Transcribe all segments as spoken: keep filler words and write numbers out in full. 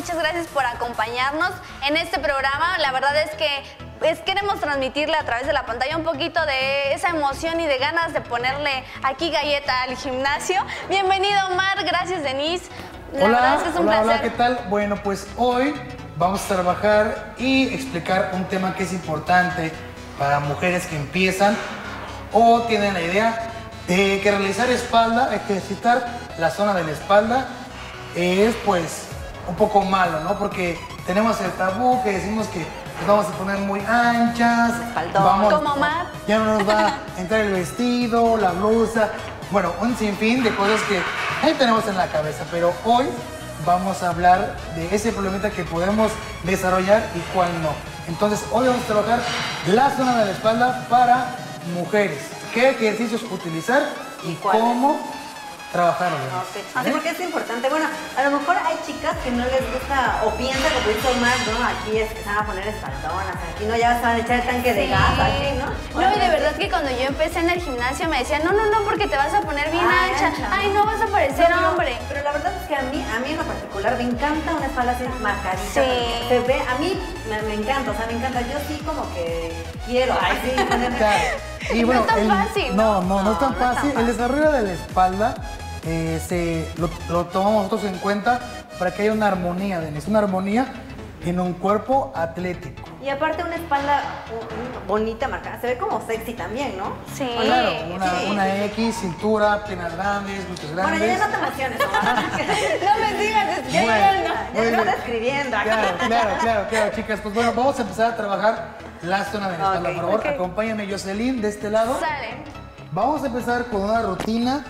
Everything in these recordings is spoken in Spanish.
muchas gracias por acompañarnos en este programa. La verdad es que pues, queremos transmitirle a través de la pantalla un poquito de esa emoción y de ganas de ponerle aquí galleta al gimnasio. Bienvenido, Omar. Gracias, Denise. La hola, verdad es que es un hola, placer. hola, ¿qué tal? Bueno, pues hoy vamos a trabajar y explicar un tema que es importante para mujeres que empiezan o tienen la idea de que realizar espalda, ejercitar la zona de la espalda es pues un poco malo, ¿no? Porque tenemos el tabú que decimos que nos vamos a poner muy anchas, vamos, como Omar. Ya no nos va a entrar el vestido, la blusa, bueno, un sinfín de cosas que ahí tenemos en la cabeza, pero hoy vamos a hablar de ese problemita que podemos desarrollar y cuál no. Entonces, hoy vamos a trabajar la zona de la espalda para mujeres. ¿Qué ejercicios utilizar y, ¿Y cómo trabajarlo? Okay. Así porque es importante. Bueno, a lo mejor hay chicas que no les gusta o piensan que puede ser más, ¿no? Aquí es que se van a poner espaldonas, aquí no, ya se van a echar el tanque de sí. gas, aquí, ¿no? No, y de verdad que cuando yo empecé en el gimnasio me decían, no, no, no, porque te vas a poner bien Ay, ancha. ancha. Ay, no vas a parecer pero, hombre. Pero la verdad es que a mí, a mí en lo particular me encanta una espalda así marcadita. Sí. Se ve, a mí me, me encanta, o sea, me encanta. Yo sí como que quiero, ay, sí, ponerme... Claro. Y bueno, no es tan el, fácil, ¿no? No, no, no, No, es tan no es tan fácil. fácil. El desarrollo de la espalda eh, se, lo, lo tomamos nosotros en cuenta para que haya una armonía, Denise, una armonía en un cuerpo atlético. Y aparte una espalda uh, bonita, marcada, se ve como sexy también, ¿no? Sí. Claro, una, sí. una X, cintura, piernas grandes, glúteos grandes. Bueno, ya no te emociones, Omar. No me digas, es que Bueno, ya no. Ya muy estás bien. escribiendo. Claro, claro, claro, claro, chicas. Pues bueno, vamos a empezar a trabajar la zona de la espalda. Ok, Por favor, ok. acompáñame, Jocelyn, de este lado. Sale. Vamos a empezar con una rutina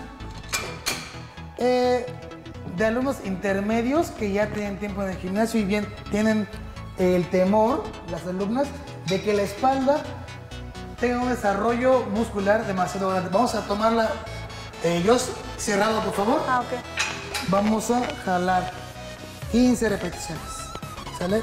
eh, de alumnos intermedios que ya tienen tiempo en el gimnasio y bien tienen el temor, las alumnas, de que la espalda tenga un desarrollo muscular demasiado grande. Vamos a tomarla, eh, yo cerrado, por favor. Ah, ok. Vamos a jalar quince repeticiones. ¿Sale?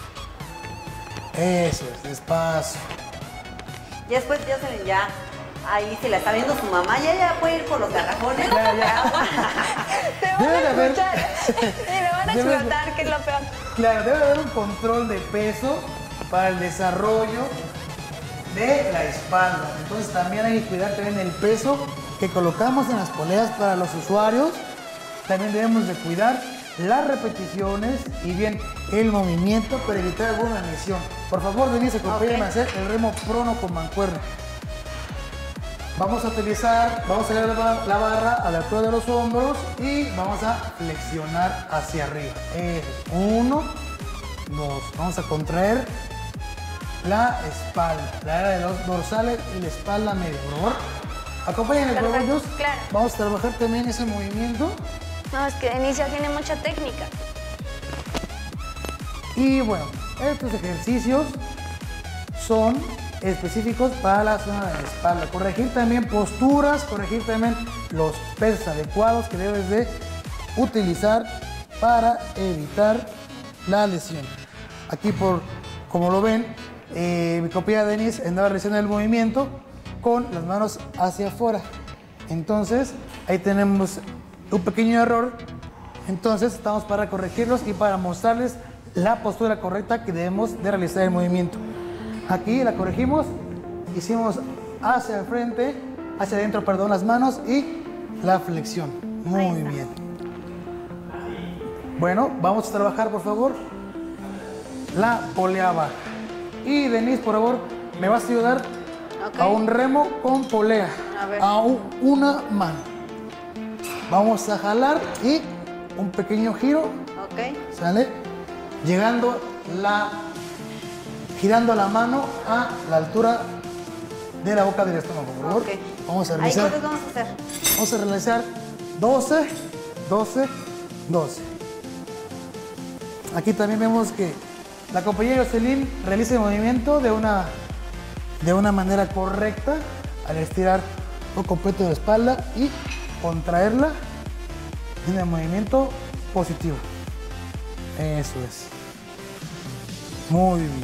Eso es, despacio. Y después ya se ya. Ahí se la está viendo su mamá, ya ya puede ir por los garrafones. Ya, ya. Te van Debe de a haber- escuchar y me van a Debe de- explotar, que es lo peor. Claro, debe haber un control de peso para el desarrollo de la espalda. Entonces también hay que cuidar también el peso que colocamos en las poleas para los usuarios. También debemos de cuidar las repeticiones y bien el movimiento para evitar alguna lesión. Por favor, Denise, acompáñame Ok. a hacer el remo prono con mancuerna. Vamos a utilizar, vamos a llevar la, la barra a la altura de los hombros y vamos a flexionar hacia arriba. Eso es. Uno, dos. Vamos a contraer la espalda, la área de los dorsales y la espalda media. Por favor, acompáñenme, por favor, Perfecto, Jus. claro. Vamos a trabajar también ese movimiento. No, es que Denise ya tiene mucha técnica. Y bueno, estos ejercicios son específicos para la zona de la espalda. Corregir también posturas, corregir también los pesos adecuados que debes de utilizar para evitar la lesión. Aquí, por como lo ven, eh, mi compañera Denise andaba realizando el movimiento con las manos hacia afuera. Entonces, ahí tenemos un pequeño error. Entonces, estamos para corregirlos y para mostrarles la postura correcta que debemos de realizar el movimiento. Aquí la corregimos, hicimos hacia el frente, hacia adentro, perdón, las manos y la flexión. Muy bien. Bueno, vamos a trabajar, por favor, la polea baja. Y Denise, por favor, me vas a ayudar Ok. a un remo con polea. A ver. A un- una mano. Vamos a jalar y un pequeño giro. Ok. ¿Sale? Llegando la, girando la mano a la altura de la boca del estómago, por favor. Ok. Vamos a Ahí, realizar, ¿cuántos vamos a hacer? vamos a realizar doce, doce, doce. Aquí también vemos que la compañera Jocelyn realiza el movimiento de una, de una manera correcta al estirar por completo la espalda y contraerla en el movimiento positivo. Eso es. Muy bien.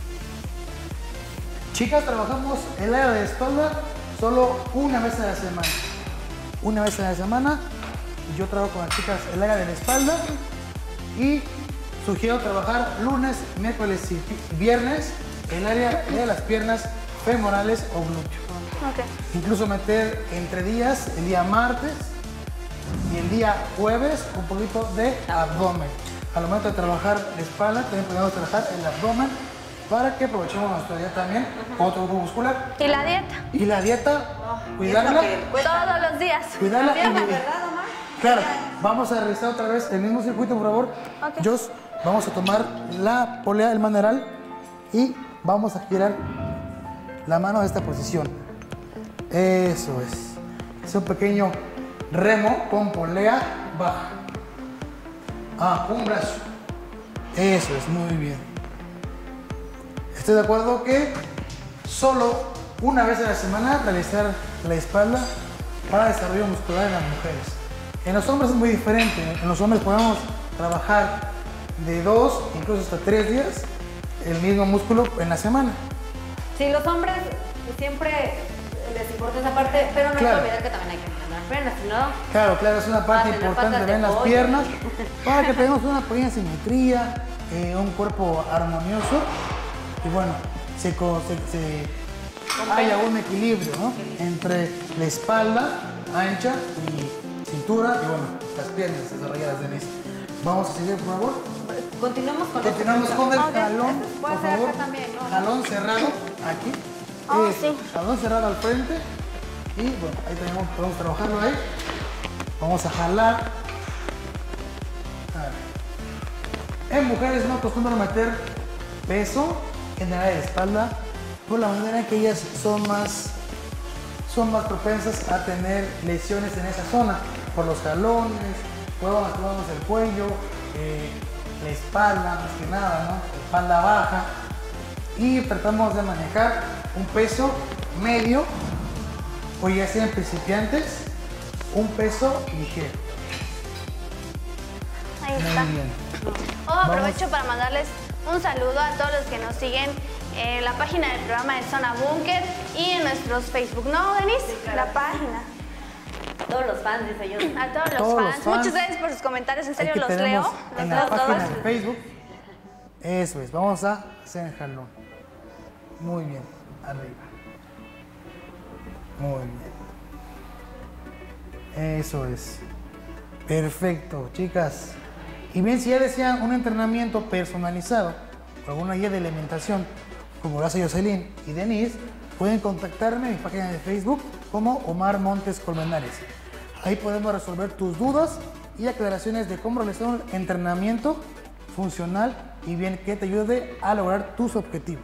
Chicas, trabajamos el área de espalda solo una vez a la semana. Una vez a la semana yo trabajo con las chicas el área de la espalda y sugiero trabajar lunes, miércoles y viernes el área de las piernas femorales o glúteo. Ok. Incluso meter entre días, el día martes y el día jueves, un poquito de abdomen. Al momento de trabajar la espalda, también podemos trabajar el abdomen para que aprovechemos nuestra dieta también, con otro grupo muscular. ¿Y la dieta? Y la dieta, cuidarla. Todos los días. Cuidarla. ¿verdad, y- Omar? Claro, vamos a realizar otra vez el mismo circuito, por favor. Ok. Jos, vamos a tomar la polea del maneral y vamos a girar la mano a esta posición. Eso es. Es un pequeño remo con polea baja. Ah, un brazo. Eso es, muy bien. Estoy de acuerdo que solo una vez a la semana realizar la espalda para desarrollo muscular en las mujeres. En los hombres es muy diferente. En los hombres podemos trabajar de dos, incluso hasta tres días, el mismo músculo en la semana. Sí, los hombres siempre les importa esa parte, pero no hay Claro. que olvidar que también hay que entrenar piernas, si no... Claro, claro, es una parte Ah, tener importante patas de ver las pollo. piernas para que tengamos una pequeña simetría, eh, un cuerpo armonioso y bueno, se, co- se- se- haya un equilibrio, ¿no? Entre la espalda ancha y cintura y bueno, las piernas desarrolladas, Denise. Vamos a seguir, por favor. Continuamos con Continuamos con el Ok. jalón, Esto puede por ser acá favor. también, ¿no? Jalón cerrado aquí. Oh, Eso, sí. Jalón cerrado al frente. Y bueno, ahí tenemos, podemos trabajarlo ahí. Vamos a jalar. A ver. En mujeres no acostumbran meter peso en el área de espalda por la manera en que ellas son más, son más propensas a tener lesiones en esa zona. Por los jalones, luego activamos el cuello, eh, la espalda, más que nada, ¿no? La espalda baja. Y tratamos de manejar un peso medio, o ya sean principiantes, un peso ligero. Ahí está. Muy bien. Oh, aprovecho para mandarles un saludo a todos los que nos siguen en la página del programa de Zona Búnker y en nuestros Facebook. ¿No, Denise? Sí, claro. La página. Todos los fans, dice yo. A todos los, Todos los fans. fans. Muchas gracias por sus comentarios. En serio, Aquí los tenemos leo. Los en leo la página todos. de Facebook. Eso es, vamos a hacer el jalón. Muy bien, arriba. Muy bien. Eso es. Perfecto, chicas. Y bien, si ya desean un entrenamiento personalizado o alguna guía de alimentación, como lo hace Jocelyn y Denise, pueden contactarme en mi página de Facebook como Omar Montes Colmenares. Ahí podemos resolver tus dudas y aclaraciones de cómo realizar un entrenamiento funcional y bien que te ayude a lograr tus objetivos.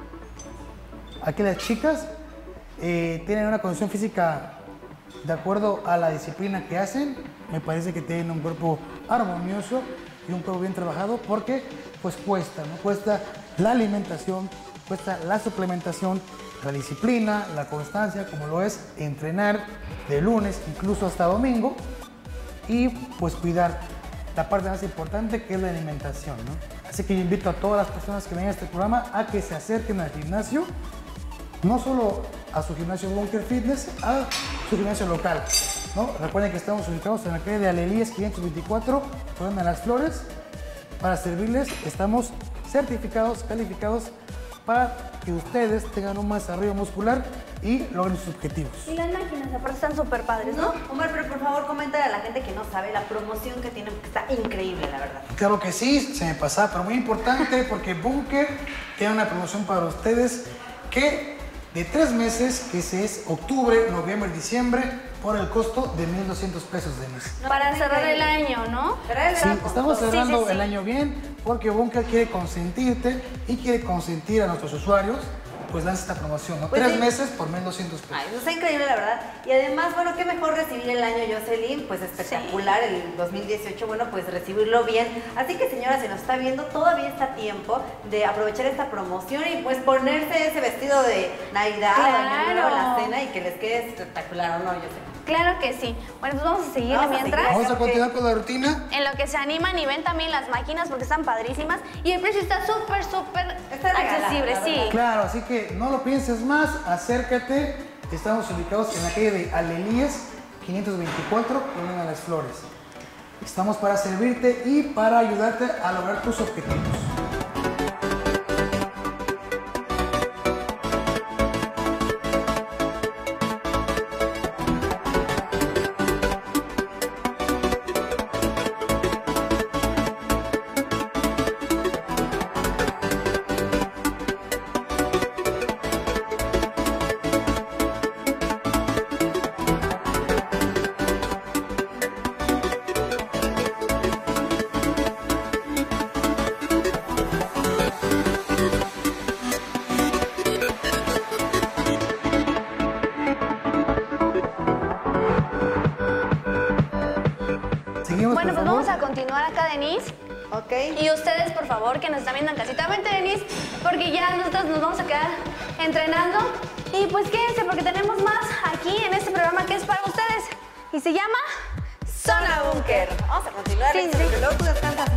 Aquí las chicas eh, tienen una condición física de acuerdo a la disciplina que hacen. Me parece que tienen un cuerpo armonioso y un cuerpo bien trabajado porque pues cuesta, ¿no? Cuesta la alimentación, cuesta la suplementación, la disciplina, la constancia, como lo es entrenar de lunes incluso hasta domingo y pues cuidar la parte más importante que es la alimentación, ¿no? Así que yo invito a todas las personas que ven este programa a que se acerquen al gimnasio, no solo a su gimnasio Bunker Fitness, a su gimnasio local, ¿no? Recuerden que estamos ubicados en la calle de Alelías quinientos veinticuatro, Colonia de las Flores. Para servirles, estamos certificados, calificados para que ustedes tengan un desarrollo muscular y logren sus objetivos. Y las máquinas, aparte están súper padres, ¿no? ¿No? Omar, pero por favor, coméntale a la gente que no sabe la promoción que tienen, porque está increíble, la verdad. Claro que sí, se me pasaba, pero muy importante porque Bunker tiene una promoción para ustedes que de tres meses, que ese es octubre, noviembre, diciembre, por el costo de mil doscientos pesos, Denise. No, Para está cerrar el increíble. año, ¿no? Cerrar el Sí, año con estamos todo. cerrando Sí, sí, sí. el año bien porque Bunker quiere consentirte y quiere consentir a nuestros usuarios, pues lanza esta promoción, ¿no? Pues Tres sí. meses por mil doscientos pesos. Ay, eso está increíble, la verdad. Y además, bueno, qué mejor recibir el año Jocelyn, pues espectacular, el dos mil dieciocho, bueno, pues recibirlo bien. Así que, señora, si nos está viendo, todavía está a tiempo de aprovechar esta promoción y pues ponerse ese vestido de Navidad, o Año Nuevo, Claro. la cena y que les quede espectacular, ¿o no, Jocelyn? Claro que sí. Bueno, pues vamos a seguir Vamos a mientras. seguir. Vamos a continuar con la rutina. En lo que se animan y ven también las máquinas porque están padrísimas. Y el precio está súper, súper Está regalado, accesible, la sí. verdad. Claro, así que no lo pienses más, acércate. Estamos ubicados en la calle de Alelías quinientos veinticuatro, Colonia de las Flores. Estamos para servirte y para ayudarte a lograr tus objetivos. Seguimos, Bueno, por pues favor. vamos a continuar acá, Denise. Ok. Y ustedes, por favor, que nos están viendo en casita, vente, Denise, porque ya nosotros nos vamos a quedar entrenando. Y pues quédense, porque tenemos más aquí en este programa que es para ustedes. Y se llama Zona Búnker. Vamos a continuar, Sí, Rexy, sí. porque luego tú descansas